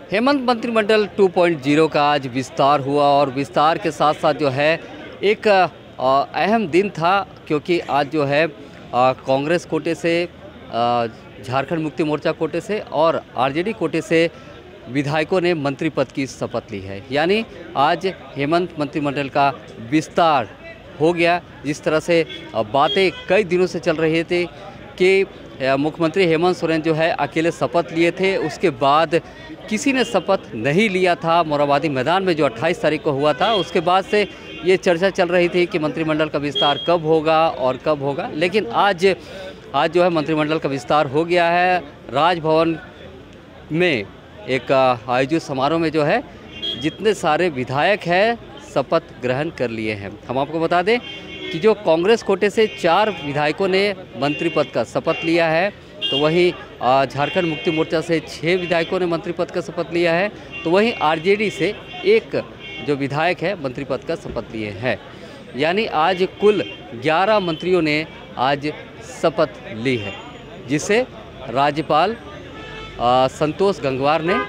हेमंत मंत्रिमंडल 2.0 का आज विस्तार हुआ और विस्तार के साथ साथ जो है एक अहम दिन था, क्योंकि आज जो है कांग्रेस कोटे से, झारखंड मुक्ति मोर्चा कोटे से और आरजेडी कोटे से विधायकों ने मंत्री पद की शपथ ली है। यानी आज हेमंत मंत्रिमंडल का विस्तार हो गया। जिस तरह से बातें कई दिनों से चल रही थी कि मुख्यमंत्री हेमंत सोरेन जो है अकेले शपथ लिए थे, उसके बाद किसी ने शपथ नहीं लिया था। मोरहाबादी मैदान में जो 28 तारीख को हुआ था, उसके बाद से ये चर्चा चल रही थी कि मंत्रिमंडल का विस्तार कब होगा और कब होगा। लेकिन आज जो है मंत्रिमंडल का विस्तार हो गया है। राजभवन में एक आयोजित समारोह में जो है जितने सारे विधायक हैं शपथ ग्रहण कर लिए हैं। हम आपको बता दें कि जो कांग्रेस कोटे से 4 विधायकों ने मंत्री पद का शपथ लिया है, तो वहीं झारखंड मुक्ति मोर्चा से 6 विधायकों ने मंत्री पद का शपथ लिया है, तो वहीं आरजेडी से 1 जो विधायक है मंत्री पद का शपथ लिए हैं। यानी आज कुल 11 मंत्रियों ने आज शपथ ली है, जिसे राज्यपाल संतोष गंगवार ने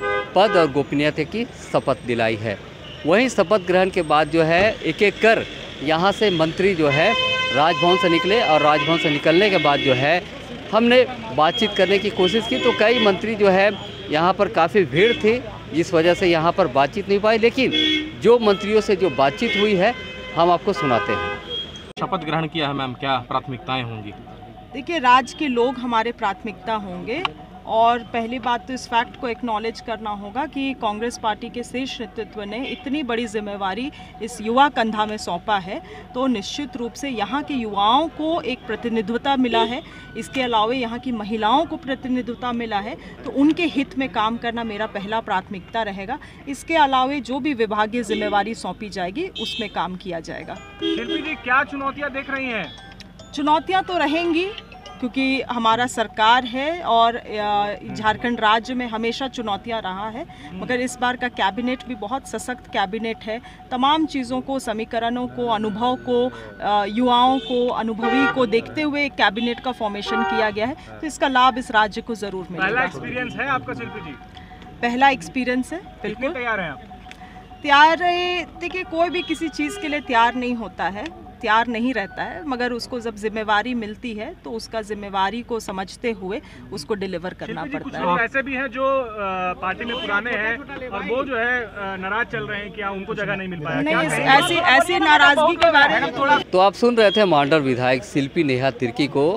पद और गोपनीयता की शपथ दिलाई है। वहीं शपथ ग्रहण के बाद जो है एक एक कर यहाँ से मंत्री जो है राजभवन से निकले और राजभवन से निकलने के बाद जो है हमने बातचीत करने की कोशिश की, तो कई मंत्री जो है यहाँ पर काफ़ी भीड़ थी, इस वजह से यहाँ पर बातचीत नहीं पाई। लेकिन जो मंत्रियों से जो बातचीत हुई है हम आपको सुनाते हैं। शपथ ग्रहण किया है मैम, क्या प्राथमिकताएं होंगी? देखिए, राज्य के लोग हमारे प्राथमिकता होंगे और पहली बात तो इस फैक्ट को एक्नॉलेज करना होगा कि कांग्रेस पार्टी के शीर्ष नेतृत्व ने इतनी बड़ी जिम्मेवारी इस युवा कंधा में सौंपा है, तो निश्चित रूप से यहाँ के युवाओं को एक प्रतिनिधित्व मिला है। इसके अलावा यहाँ की महिलाओं को प्रतिनिधित्व मिला है, तो उनके हित में काम करना मेरा पहला प्राथमिकता रहेगा। इसके अलावा जो भी विभागीय जिम्मेवारी सौंपी जाएगी उसमें काम किया जाएगा। शिल्पी जी, क्या चुनौतियाँ देख रही हैं? चुनौतियाँ तो रहेंगी, क्योंकि हमारा सरकार है और झारखंड राज्य में हमेशा चुनौतियां रहा है, मगर इस बार का कैबिनेट भी बहुत सशक्त कैबिनेट है। तमाम चीज़ों को, समीकरणों को, अनुभव को, युवाओं को, अनुभवी को देखते हुए कैबिनेट का फॉर्मेशन किया गया है, तो इसका लाभ इस राज्य को ज़रूर मिलेगा। पहला एक्सपीरियंस है आपका शिल्पी जी? पहला एक्सपीरियंस है, बिल्कुल। तैयार हैं आप? तैयार है। देखिए, कोई भी किसी चीज़ के लिए तैयार नहीं होता है, तैयार नहीं रहता है, मगर उसको जब जिम्मेवारी मिलती है तो उसका जिम्मेवारी को समझते हुए उसको डिलीवर करना पड़ता है। कुछ लोग ऐसे भी हैं जो पार्टी में पुराने हैं और वो जो है नाराज चल रहे हैं कि उनको जगह नहीं मिल पाया। नहीं, ऐसी नाराजगी के बारे में थोड़ा। तो आप सुन रहे थे मांडर विधायक शिल्पी नेहा तिर्की को,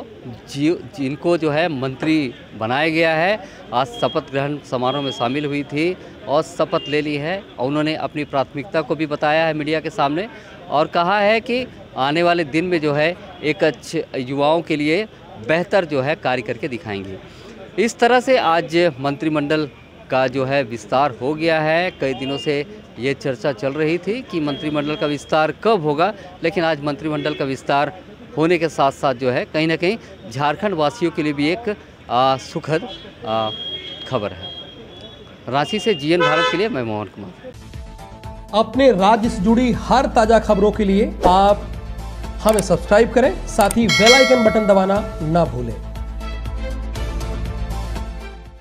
जिनको जो है मंत्री बनाया गया है। आज शपथ ग्रहण समारोह में शामिल हुई थी और शपथ ले ली है। उन्होंने अपनी प्राथमिकता को भी बताया है मीडिया के सामने और कहा है कि आने वाले दिन में जो है एक अच्छे युवाओं के लिए बेहतर जो है कार्य करके दिखाएंगे। इस तरह से आज मंत्रिमंडल का जो है विस्तार हो गया है। कई दिनों से ये चर्चा चल रही थी कि मंत्रिमंडल का विस्तार कब होगा, लेकिन आज मंत्रिमंडल का विस्तार होने के साथ साथ जो है कहीं ना कहीं झारखंड वासियों के लिए भी एक सुखद खबर है। रांची से जीएन भारत के लिए मैं मोहन कुमार। अपने राज्य से जुड़ी हर ताजा खबरों के लिए आप हमें सब्सक्राइब करें, साथ ही बेल आइकन बटन दबाना ना भूलें।